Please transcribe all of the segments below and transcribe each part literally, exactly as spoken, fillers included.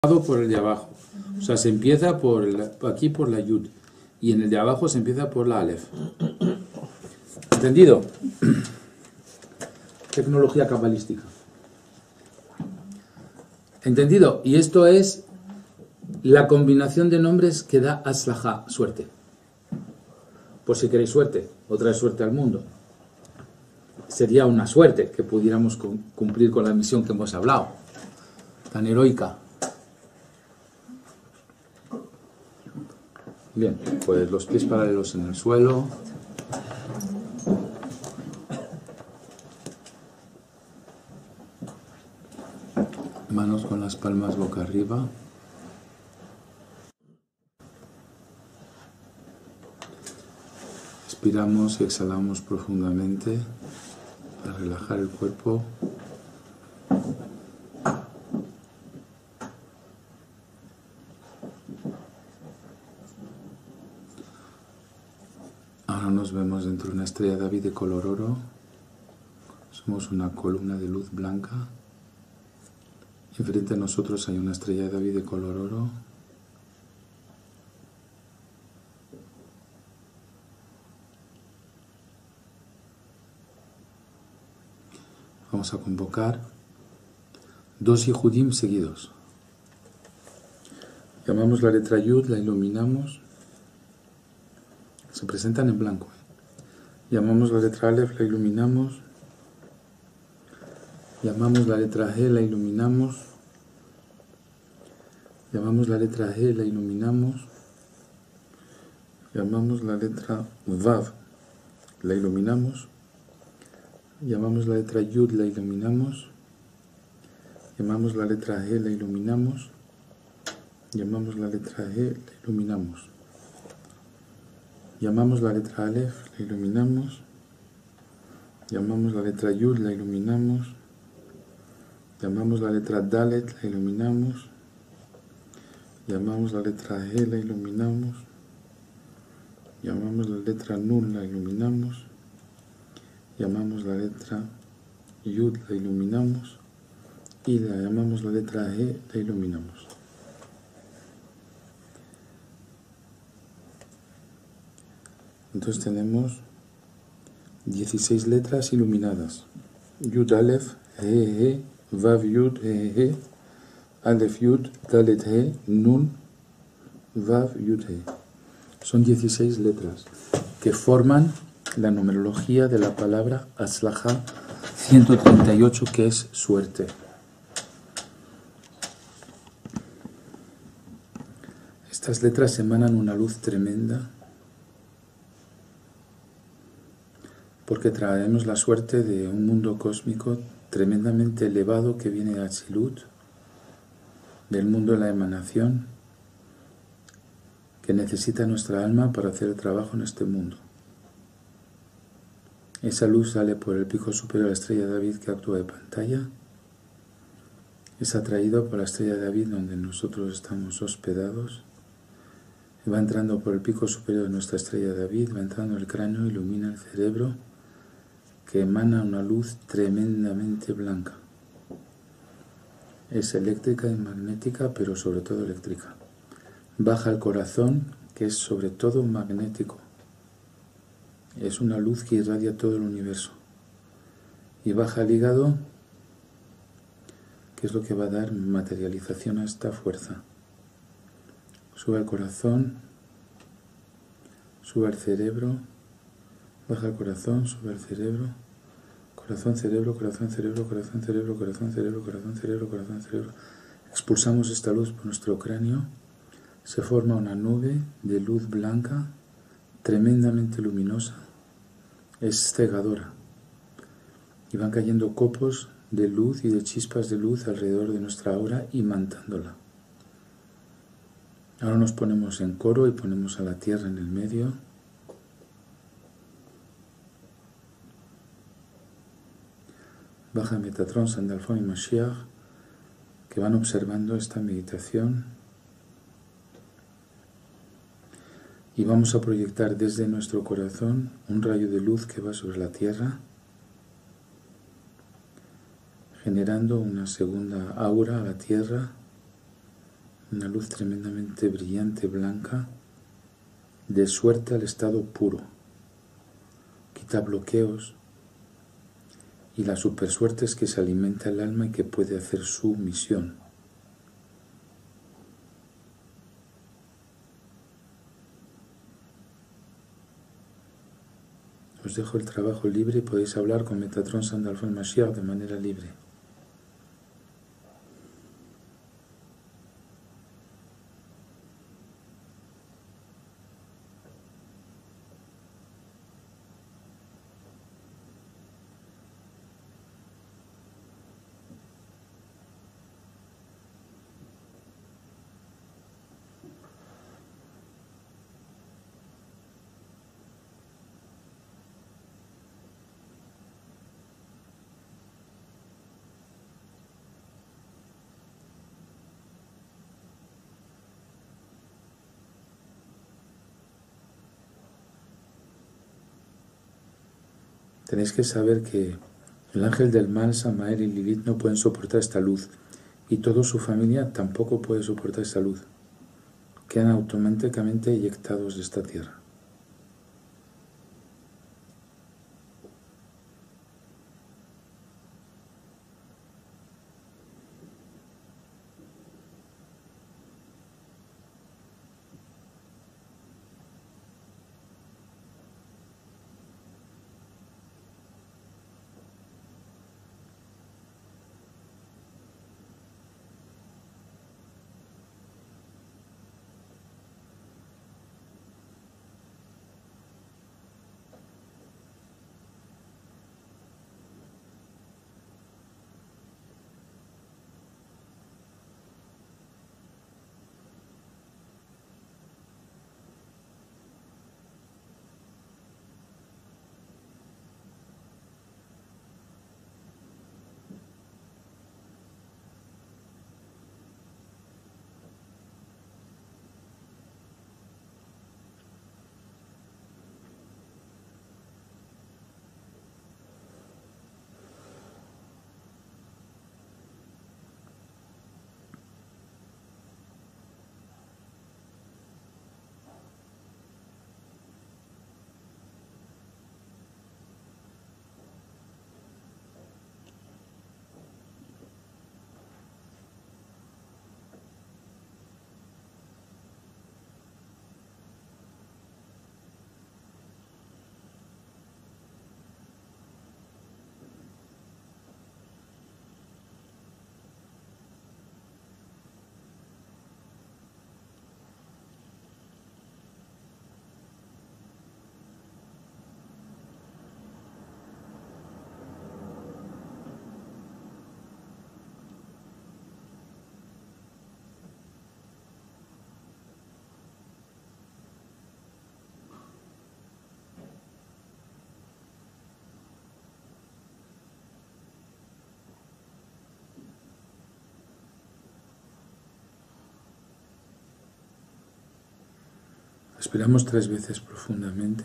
por el de abajo. O sea, se empieza por el, aquí por la Yud. Y en el de abajo se empieza por la Aleph. ¿Entendido? Tecnología cabalística. ¿Entendido? Y esto es la combinación de nombres que da Aslajá, suerte. Por si queréis suerte, o traer suerte al mundo. Sería una suerte que pudiéramos cumplir con la misión que hemos hablado, tan heroica. Bien, pues los pies paralelos en el suelo. Manos con las palmas boca arriba. Inspiramos y exhalamos profundamente para relajar el cuerpo. Ahora nos vemos dentro de una estrella David de color oro. Somos una columna de luz blanca. Enfrente a nosotros hay una estrella David de color oro. Vamos a convocar dos Yehudim seguidos. Llamamos la letra Yud, la iluminamos. Se presentan en blanco. Llamamos la letra Aleph, la iluminamos. Llamamos la letra G, la iluminamos. Llamamos la letra G, la iluminamos. Llamamos la letra Vav, la iluminamos. Llamamos la letra Yud, la iluminamos. Llamamos la letra G, la iluminamos. Llamamos la letra G, la iluminamos. Llamamos la letra Aleph, la iluminamos. Llamamos la letra Yud, la iluminamos. Llamamos la letra Dalet, la iluminamos. Llamamos la letra G, la iluminamos. Llamamos la letra Nun, la iluminamos. Llamamos la letra Yud, la iluminamos. Y la llamamos la letra G, la iluminamos. Entonces tenemos dieciséis letras iluminadas. Yud, Aleph, He, He, Vav, Yud, He, He, Aleph, Yud, Dalet, He, Nun, Vav, Yud, He. Son dieciséis letras que forman la numerología de la palabra Aslajá ciento treinta y ocho, que es suerte. Estas letras emanan una luz tremenda porque traemos la suerte de un mundo cósmico tremendamente elevado que viene de Atzilut, del mundo de la emanación, que necesita nuestra alma para hacer el trabajo en este mundo. Esa luz sale por el pico superior a la estrella de David que actúa de pantalla. Es atraído por la estrella de David donde nosotros estamos hospedados. Y va entrando por el pico superior de nuestra estrella de David, va entrando en el cráneo, ilumina el cerebro, que emana una luz tremendamente blanca. Es eléctrica y magnética, pero sobre todo eléctrica. Baja al corazón, que es sobre todo magnético. Es una luz que irradia todo el universo. Y baja al hígado, que es lo que va a dar materialización a esta fuerza. Sube al corazón, sube al cerebro, baja al corazón, sube al cerebro, corazón, cerebro, corazón, cerebro, corazón, cerebro, corazón, cerebro, corazón, cerebro, corazón, cerebro. Expulsamos esta luz por nuestro cráneo. Se forma una nube de luz blanca tremendamente luminosa, es cegadora, y van cayendo copos de luz y de chispas de luz alrededor de nuestra aura, imantándola. Ahora nos ponemos en coro y ponemos a la tierra en el medio. Baja Metatron, Sandalfón y Mashiach, que van observando esta meditación. Y vamos a proyectar desde nuestro corazón un rayo de luz que va sobre la tierra, generando una segunda aura a la tierra, una luz tremendamente brillante, blanca, de suerte al estado puro. Quita bloqueos y la supersuerte es que se alimenta el alma y que puede hacer su misión. Os dejo el trabajo libre y podéis hablar con Metatron Sandalphon Mashiach de manera libre. Tenéis que saber que el ángel del mal, Samael y Lilith no pueden soportar esta luz y toda su familia tampoco puede soportar esta luz. Quedan automáticamente eyectados de esta tierra. Respiramos tres veces profundamente.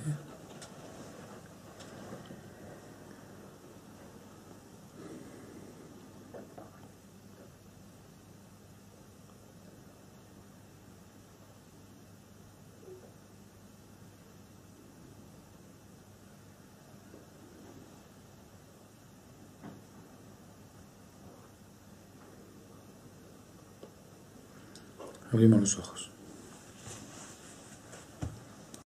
Abrimos los ojos.